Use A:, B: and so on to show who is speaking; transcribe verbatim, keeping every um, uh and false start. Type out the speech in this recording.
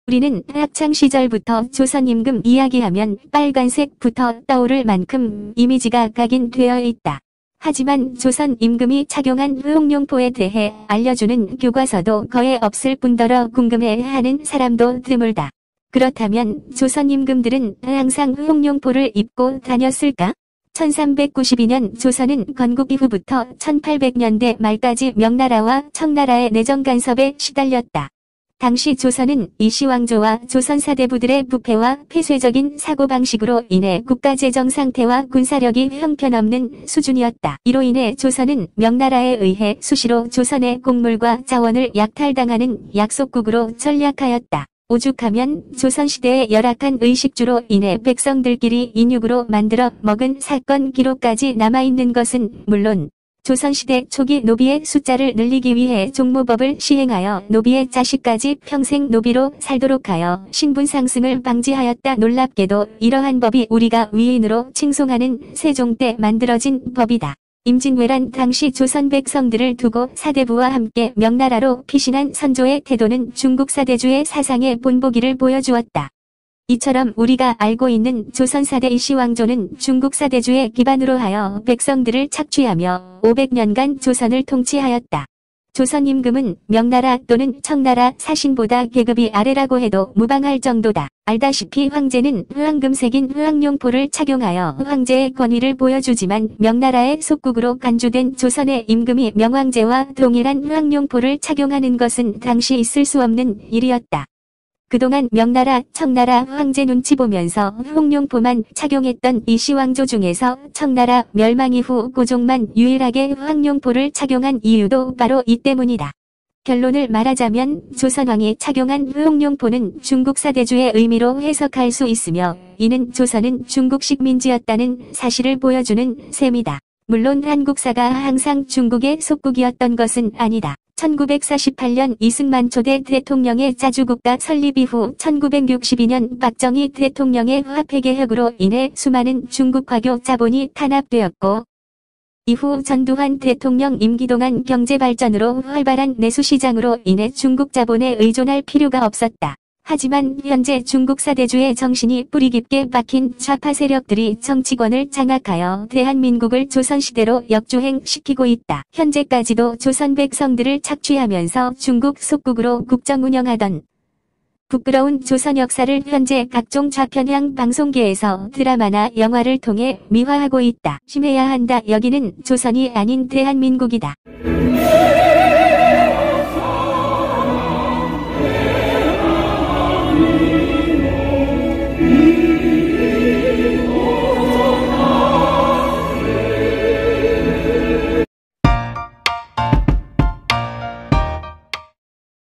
A: 우리는 학창시절부터 조선임금 이야기하면 빨간색부터 떠오를 만큼 이미지가 각인되어 있다. 하지만 조선임금이 착용한 후흥룡포에 대해 알려주는 교과서도 거의 없을 뿐더러 궁금해하는 사람도 드물다. 그렇다면 조선임금들은 항상 후흥룡포를 입고 다녔을까? 천삼백구십이 년 조선은 건국 이후부터 천팔백 년대 말까지 명나라와 청나라의 내정 간섭에 시달렸다. 당시 조선은 이시왕조와 조선 사대부들의 부패와 폐쇄적인 사고방식으로 인해 국가재정 상태와 군사력이 형편없는 수준이었다. 이로 인해 조선은 명나라에 의해 수시로 조선의 곡물과 자원을 약탈당하는 약속국으로 전락하였다. 오죽하면 조선시대의 열악한 의식주로 인해 백성들끼리 인육으로 만들어 먹은 사건 기록까지 남아있는 것은 물론 조선시대 초기 노비의 숫자를 늘리기 위해 종모법을 시행하여 노비의 자식까지 평생 노비로 살도록 하여 신분 상승을 방지하였다. 놀랍게도 이러한 법이 우리가 위인으로 칭송하는 세종 때 만들어진 법이다. 임진왜란 당시 조선 백성들을 두고 사대부와 함께 명나라로 피신한 선조의 태도는 중국 사대주의 사상의 본보기를 보여주었다. 이처럼 우리가 알고 있는 조선사대 이시왕조는 중국 사대주의 기반으로 하여 백성들을 착취하며 오백 년간 조선을 통치하였다. 조선임금은 명나라 또는 청나라 사신보다 계급이 아래라고 해도 무방할 정도다. 알다시피 황제는 후황금색인 후황룡포를 착용하여 황제의 권위를 보여주지만 명나라의 속국으로 간주된 조선의 임금이 명황제와 동일한 후황룡포를 착용하는 것은 당시 있을 수 없는 일이었다. 그동안 명나라, 청나라 황제 눈치 보면서 후흥룡포만 착용했던 이시왕조 중에서 청나라 멸망 이후 고종만 유일하게 후흥룡포를 착용한 이유도 바로 이 때문이다. 결론을 말하자면 조선왕이 착용한 후흥룡포는 중국 사대주의 의미로 해석할 수 있으며 이는 조선은 중국식 민지였다는 사실을 보여주는 셈이다. 물론 한국사가 항상 중국의 속국이었던 것은 아니다. 천구백사십팔 년 이승만 초대 대통령의 자주국가 설립 이후 천구백육십이 년 박정희 대통령의 화폐 개혁으로 인해 수많은 중국 화교 자본이 탄압되었고 이후 전두환 대통령 임기 동안 경제 발전으로 활발한 내수시장으로 인해 중국 자본에 의존할 필요가 없었다. 하지만 현재 중국 사대주의 정신이 뿌리 깊게 박힌 좌파 세력들이 정치권을 장악하여 대한민국을 조선시대로 역주행시키고 있다. 현재까지도 조선 백성들을 착취하면서 중국 속국으로 국정 운영하던 부끄러운 조선 역사를 현재 각종 좌편향 방송계에서 드라마나 영화를 통해 미화하고 있다. 심해야 한다. 여기는 조선이 아닌 대한민국이다.